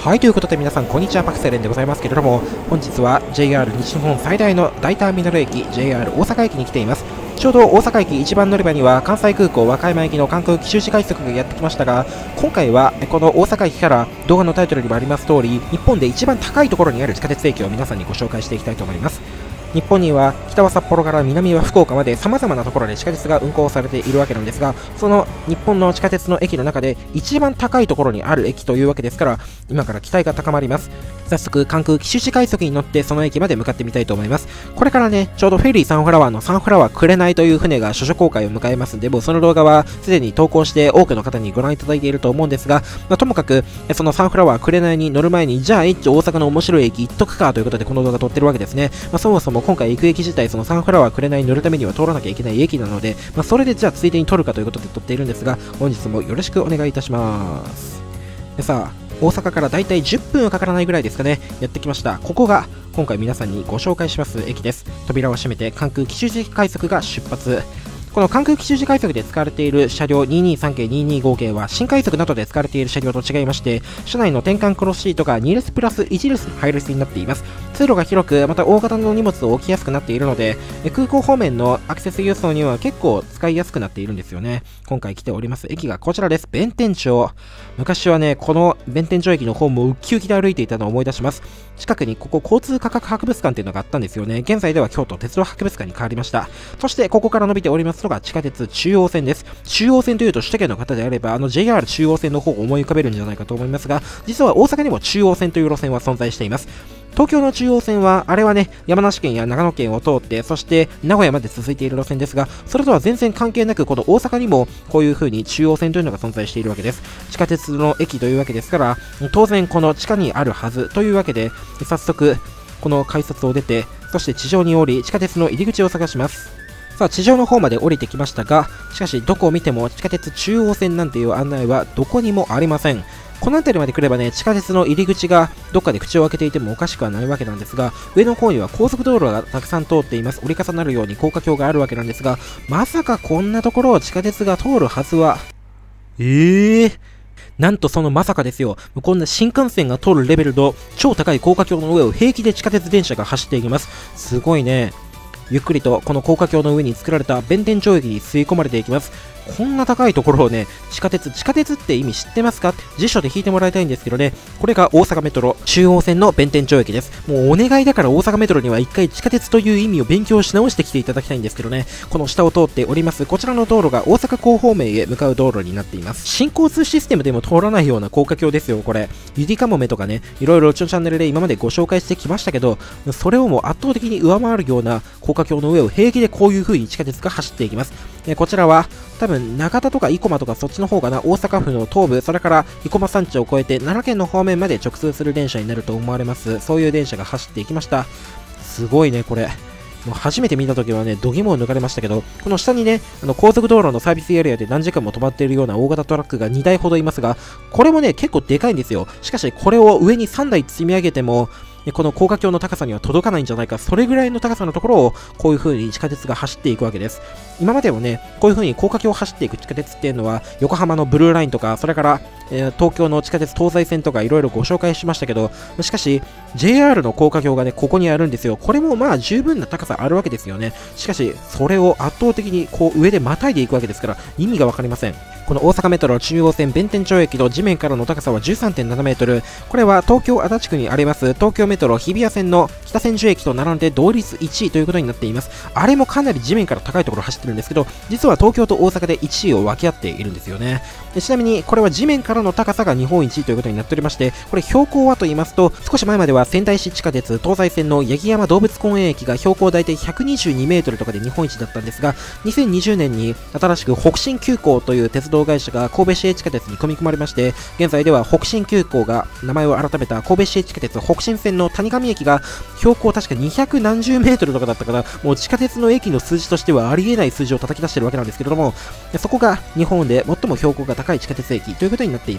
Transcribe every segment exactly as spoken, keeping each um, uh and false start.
はい、ということで皆さんこんにちは、パクセレンでございますけれども、本日は ジェイアール 西日本最大の大ターミナル駅 ジェイアール 大阪駅に来ています。ちょうど大阪駅一番乗り場には関西空港和歌山行きの関空奇襲時快速がやってきましたが、今回はこの大阪駅から動画のタイトルにもあります通り、日本で一番高いところにある地下鉄駅を皆さんにご紹介していきたいと思います。日本には北は札幌から南は福岡まで様々なところで地下鉄が運行されているわけなんですが、その日本の地下鉄の駅の中で一番高いところにある駅というわけですから、今から期待が高まります。早速関空奇襲時快速に乗ってその駅まで向かってみたいと思います。これからね、ちょうどフェリーサンフラワーのサンフラワー紅という船が処女公開を迎えますんで、もうその動画はすでに投稿して多くの方にご覧いただいていると思うんですが、まあ、ともかくそのサンフラワー紅に乗る前に、じゃあ一丁大阪の面白い駅行っとくかということでこの動画撮ってるわけですね。まあ、そもそも今回行く駅自体そのサンフラワー紅に乗るためには通らなきゃいけない駅なので、まあ、それでじゃあついでに撮るかということで撮っているんですが、本日もよろしくお願いいたします。でさあ、大阪からだいたいじゅっぷんはかからないぐらいですかね、やってきました。ここが今回皆さんにご紹介します駅です。扉を閉めて関空奇襲時快速が出発。この関空奇襲時快速で使われている車両にひゃくにじゅうさん系にひゃくにじゅうご系は新快速などで使われている車両と違いまして、車内の転換クロスシートがに列プラスいち列配列になっています。通路が広く、また大型の荷物を置きやすくなっているので、空港方面のアクセス輸送には結構使いやすくなっているんですよね。今回来ております駅がこちらです。弁天町。昔はね、この弁天町駅のホームをウッキウキで歩いていたのを思い出します。近くにここ交通価格博物館っていうのがあったんですよね。現在では京都鉄道博物館に変わりました。そしてここから伸びておりますのが地下鉄中央線です。中央線というと首都圏の方であれば、あの ジェイアール 中央線の方を思い浮かべるんじゃないかと思いますが、実は大阪にも中央線という路線は存在しています。東京の中央線は、あれはね、山梨県や長野県を通って、そして名古屋まで続いている路線ですが、それとは全然関係なく、この大阪にもこういう風に中央線というのが存在しているわけです。地下鉄の駅というわけですから、当然この地下にあるはずというわけで、早速、この改札を出て、そして地上に降り、地下鉄の入り口を探します。さあ、地上の方まで降りてきましたが、しかしどこを見ても地下鉄中央線なんていう案内はどこにもありません。この辺りまで来ればね、地下鉄の入り口がどっかで口を開けていてもおかしくはないわけなんですが、上の方には高速道路がたくさん通っています。折り重なるように高架橋があるわけなんですが、まさかこんなところを地下鉄が通るはずは。えーなんとそのまさかですよ。こんな新幹線が通るレベルの超高い高架橋の上を平気で地下鉄電車が走っていきます。すごいね。ゆっくりとこの高架橋の上に作られた弁天町駅に吸い込まれていきます。こんな高いところをね、地下鉄、地下鉄って意味知ってますか？辞書で引いてもらいたいんですけどね、これが大阪メトロ中央線の弁天町駅です。もうお願いだから大阪メトロには一回地下鉄という意味を勉強し直してきていただきたいんですけどね、この下を通っております、こちらの道路が大阪港方面へ向かう道路になっています。新交通システムでも通らないような高架橋ですよ、これ。ゆりかもめとかね、いろいろうちのチャンネルで今までご紹介してきましたけど、それをもう圧倒的に上回るような高架橋の上を平気でこういう風に地下鉄が走っていきます。こちらは多分長田とか生駒とかそっちの方かな、大阪府の東部、それから生駒山地を越えて奈良県の方面まで直通する電車になると思われます。そういう電車が走っていきました。すごいね、これ。もう初めて見た時はね、度肝を抜かれましたけど、この下にね、あの高速道路のサービスエリアで何時間も止まっているような大型トラックがにだいほどいますが、これもね、結構でかいんですよ。しかし、これを上にさんだい積み上げても、この高架橋の高さには届かないんじゃないか、それぐらいの高さのところをこういう風に地下鉄が走っていくわけです。今までもね、こういう風に高架橋を走っていく地下鉄っていうのは、横浜のブルーラインとか、それから、えー、東京の地下鉄東西線とかいろいろご紹介しましたけど、しかし ジェイアール の高架橋がね、ここにあるんですよ。これもまあ十分な高さあるわけですよね。しかし、それを圧倒的にこう上でまたいでいくわけですから、意味がわかりません。この大阪メトロ中央線弁天町駅の地面からの高さは じゅうさんてんななメートル。これは東京足立区にあります東京メトロ日比谷線の北千住駅と並んで同率いちいということになっています。あれもかなり地面から高いところを走ってるんですけど、実は東京と大阪でいちいを分け合っているんですよね。でちなみにこれは地面からの高さが日本一ということになっておりまして、これ標高はと言いますと、少し前までは仙台市地下鉄東西線の八木山動物公園駅が標高大体ひゃくにじゅうにメートルとかで日本一だったんですが、にせんにじゅうねんに新しく北進急行という鉄道会社が神戸市営地下鉄に組み込まれまして、現在では北進急行が名前を改めた神戸市営地下鉄北進線の谷上駅が標高確かにひゃくなんじゅうメートルとかだったから、もう地下鉄の駅の数字としてはありえない数字を叩き出しているわけなんですけれども、そこが日本で最も標高が高い地下鉄駅ということになっています。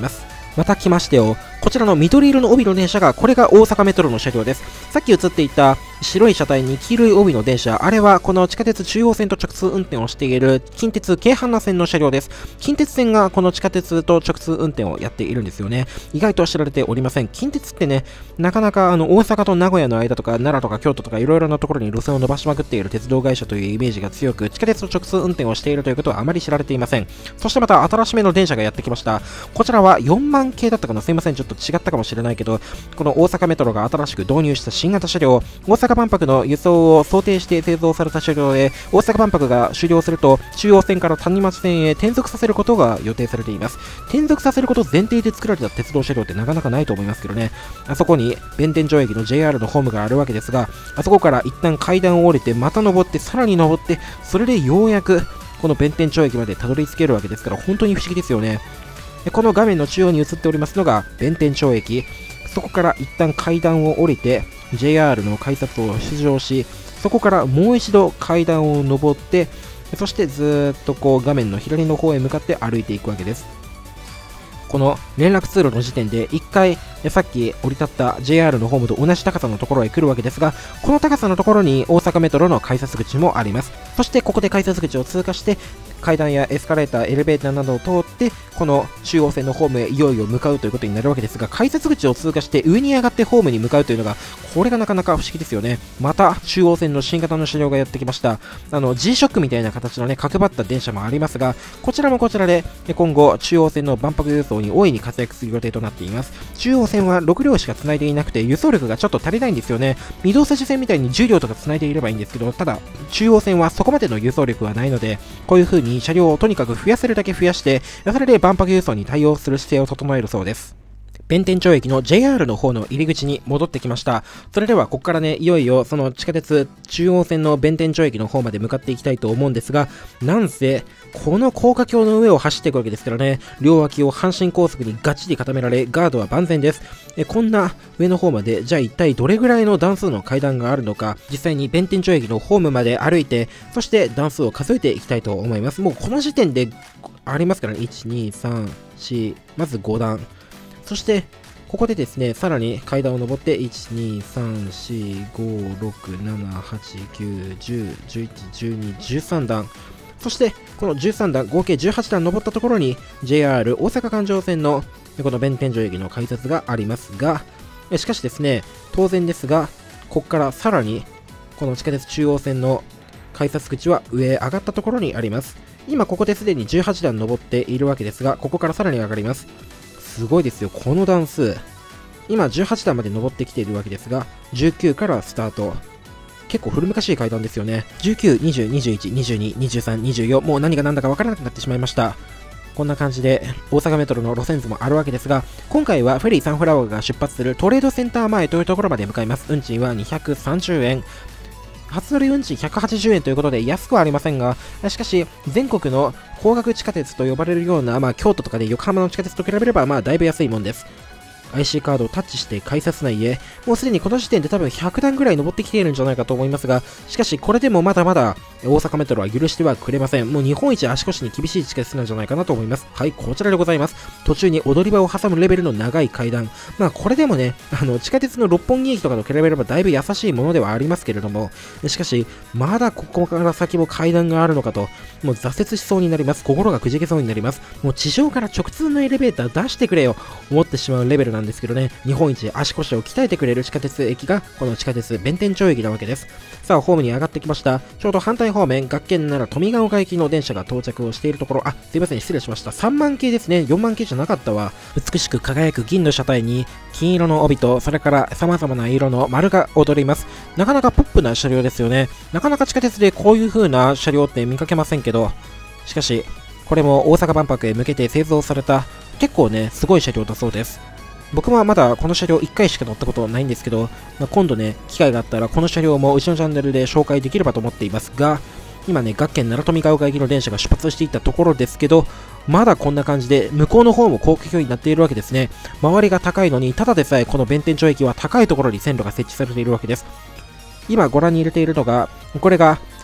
また来ましてよ。こちらの緑色の帯の電車が、これが大阪メトロの車両です。さっき映っていた白い車体に黄色い帯の電車、あれはこの地下鉄中央線と直通運転をしている近鉄京阪奈線の車両です。近鉄線がこの地下鉄と直通運転をやっているんですよね。意外と知られておりません。近鉄ってね、なかなかあの大阪と名古屋の間とか奈良とか京都とかいろいろなところに路線を伸ばしまくっている鉄道会社というイメージが強く、地下鉄と直通運転をしているということはあまり知られていません。そしてまた新しめの電車がやってきました。こちらはよんまん系だったかな、すいません、ちょっと違ったかもしれないけど、この大阪メトロが新しく導入した新型車両、大阪万博の輸送を想定して製造された車両で、大阪万博が終了すると中央線から谷町線へ転属させることが予定されています。転属させること前提で作られた鉄道車両ってなかなかないと思いますけどね。あそこに弁天町駅の ジェイアール のホームがあるわけですが、あそこから一旦階段を降りて、また登って、さらに登って、それでようやくこの弁天町駅までたどり着けるわけですから、本当に不思議ですよね。でこの画面の中央に映っておりますのが弁天町駅。そこから一旦階段を降りて ジェイアール の改札を出場し、そこからもう一度階段を上って、そしてずーっとこう画面の左の方へ向かって歩いていくわけです。この連絡通路の時点でいっかいさっき降り立った ジェイアール のホームと同じ高さのところへ来るわけですが、この高さのところに大阪メトロの改札口もあります。そしてここで改札口を通過して階段やエスカレーター、エレベーターなどを通ってこの中央線のホームへいよいよ向かうということになるわけですが、改札口を通過して上に上がってホームに向かうというのが、これがなかなか不思議ですよね。また中央線の新型の車両がやってきました。あの G ショックみたいな形のね角張った電車もありますが、こちらもこちらで今後中央線の万博輸送に大いに活躍する予定となっています。中央線はろく両しか繋いでいなくて輸送力がちょっと足りないんですよね。御堂筋線みたいにじゅう両とか繋いでいればいいんですけど、ただ中央線はそこまでの輸送力はないので、こういう風に車両をとにかく増やせるだけ増やして、それで万博輸送に対応する姿勢を整えるそうです。弁天町駅の ジェイアール の方の入り口に戻ってきました。それではここからね、いよいよその地下鉄中央線の弁天町駅の方まで向かっていきたいと思うんですが、なんせこの高架橋の上を走っていくわけですからね、両脇を阪神高速にガッチリ固められ、ガードは万全です。えこんな上の方まで、じゃあ一体どれぐらいの段数の階段があるのか、実際に弁天町駅のホームまで歩いて、そして段数を数えていきたいと思います。もうこの時点でありますからね、いち、に、さん、よん、まずご段。そして、ここでですね、さらに階段を上って、いち、に、さん、よん、ご、ろく、なな、はち、きゅう、じゅう、じゅういち、じゅうに、じゅうさん段。そして、このじゅうさん段、合計じゅうはち段登ったところに、ジェイアール 大阪環状線のこの弁天町駅の改札がありますが、しかしですね、当然ですが、ここからさらに、この地下鉄中央線の改札口は上へ上がったところにあります。今、ここですでにじゅうはち段登っているわけですが、ここからさらに上がります。すごいですよ、この段数。今じゅうはち段まで登ってきているわけですが、じゅうきゅうからスタート。結構古難しい階段ですよね。じゅうきゅう、にじゅう、にじゅういち、にじゅうに、にじゅうさん、にじゅうよん、もう何が何だか分からなくなってしまいました。こんな感じで大阪メトロの路線図もあるわけですが、今回はフェリーサンフラワーが出発するトレードセンター前というところまで向かいます。運賃はにひゃくさんじゅうえん。初乗り運賃ひゃくはちじゅうえんということで安くはありませんが、しかし全国の高額地下鉄と呼ばれるような、まあ、京都とかで横浜の地下鉄と比べればまあだいぶ安いもんです。アイシー カードをタッチして改札内へ、もうすでにこの時点で多分ひゃく段ぐらい登ってきているんじゃないかと思いますが、しかしこれでもまだまだ大阪メトロは許してはくれません。もう日本一足腰に厳しい地下鉄なんじゃないかなと思います。はい、こちらでございます。途中に踊り場を挟むレベルの長い階段。まあこれでもね、あの地下鉄の六本木駅とかと比べればだいぶ優しいものではありますけれども、しかしまだここから先も階段があるのかと、もう挫折しそうになります。心がくじけそうになります。もう地上から直通のエレベーター出してくれよ、思ってしまうレベルなんですけどね。日本一足腰を鍛えてくれる地下鉄駅がこの地下鉄弁天町駅なわけです。さあホームに上がってきました。ちょうど反対方面、学研なら富ヶ丘行きの電車が到着をしているところ、あ、すいません、失礼しました。さんまん系ですね。よんまん系じゃなかったわ。美しく輝く銀の車体に金色の帯と、それから様々な色の丸が踊ります。なかなかポップな車両ですよね。なかなか地下鉄でこういう風な車両って見かけませんけど、しかしこれも大阪万博へ向けて製造された結構ねすごい車両だそうです。僕はまだこの車両いっかいしか乗ったことないんですけど、まあ、今度ね、機会があったらこの車両もうちのチャンネルで紹介できればと思っていますが、今ね、学研奈良富ヶ丘行きの電車が出発していったところですけど、まだこんな感じで、向こうの方も高架橋になっているわけですね。周りが高いのに、ただでさえこの弁天町駅は高いところに線路が設置されているわけです。今ご覧に入れているのが、これが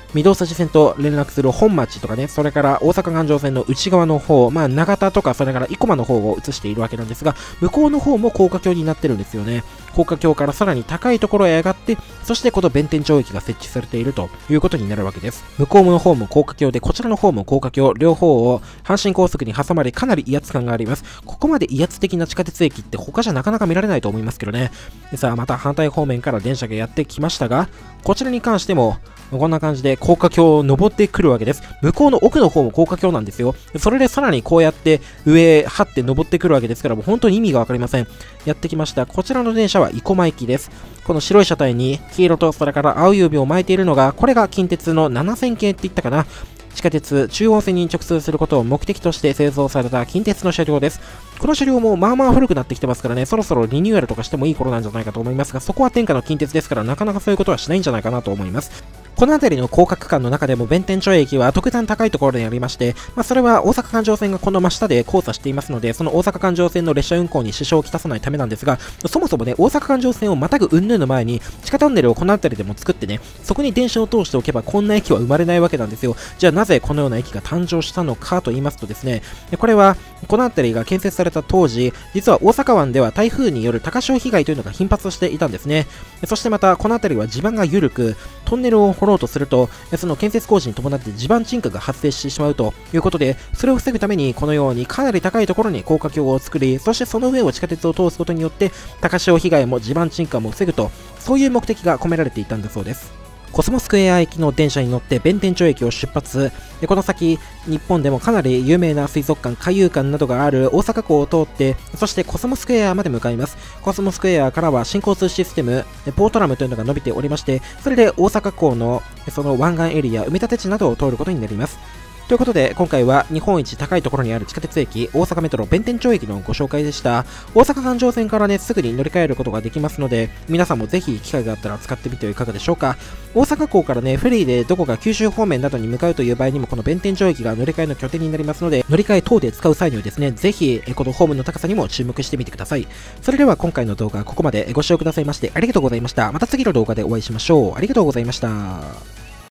御堂筋線と連絡する本町とかね、それから大阪環状線の内側の方、まあ、長田とか、それから生駒の方を映しているわけなんですが、向こうの方も高架橋になってるんですよね。高架橋からさらに高いところへ上がって、そしてこの弁天町駅が設置されているということになるわけです。向こうの方も高架橋で、こちらの方も高架橋、両方を阪神高速に挟まれ、かなり威圧感があります。ここまで威圧的な地下鉄駅って他じゃなかなか見られないと思いますけどね。でさあ、また反対方面から電車がやってきましたが、こちらに関しても、こんな感じで高架橋を登ってくるわけです。向こうの奥の方も高架橋なんですよ。それでさらにこうやって上へ張って登ってくるわけですから、もう本当に意味がわかりません。やってきました。こちらの電車は生駒行きです。この白い車体に黄色とそれから青い指を巻いているのが、これが近鉄のななせん系って言ったかな。地下鉄中央線に直通することを目的として製造された近鉄の車両です。この車両もまあまあ古くなってきてますからね、そろそろリニューアルとかしてもいい頃なんじゃないかと思いますが、そこは天下の近鉄ですから、なかなかそういうことはしないんじゃないかなと思います。この辺りの高架区間の中でも弁天町駅は特段高いところにありまして、まあ、それは大阪環状線がこの真下で交差していますので、その大阪環状線の列車運行に支障をきたさないためなんですが、そもそもね、大阪環状線をまたぐ云々の前に、地下トンネルをこの辺りでも作ってね、そこに電車を通しておけばこんな駅は生まれないわけなんですよ。じゃあなぜこのような駅が誕生したのかと言いますとですね、これはこの辺りが建設された当時、実は大阪湾では台風による高潮被害というのが頻発していたんですね。そしてまたこの辺りは地盤が緩く、トンネルを掘ろうとすると、その建設工事に伴って地盤沈下が発生してしまうということで、それを防ぐためにこのようにかなり高いところに高架橋を作り、そしてその上を地下鉄を通すことによって高潮被害も地盤沈下も防ぐと、そういう目的が込められていたんだそうです。コスモスクエア行きの電車に乗って弁天町駅を出発。でこの先、日本でもかなり有名な水族館、海遊館などがある大阪港を通って、そしてコスモスクエアまで向かいます。コスモスクエアからは新交通システム、ポートラムというのが伸びておりまして、それで大阪港のその湾岸エリア、埋め立て地などを通ることになります。ということで、今回は日本一高いところにある地下鉄駅、大阪メトロ弁天町駅のご紹介でした。大阪環状線からね、すぐに乗り換えることができますので、皆さんもぜひ機会があったら使ってみてはいかがでしょうか。大阪港からね、フェリーでどこか九州方面などに向かうという場合にも、この弁天町駅が乗り換えの拠点になりますので、乗り換え等で使う際にはですね、ぜひ、このホームの高さにも注目してみてください。それでは今回の動画はここまでご視聴くださいましてありがとうございました。また次の動画でお会いしましょう。ありがとうございました。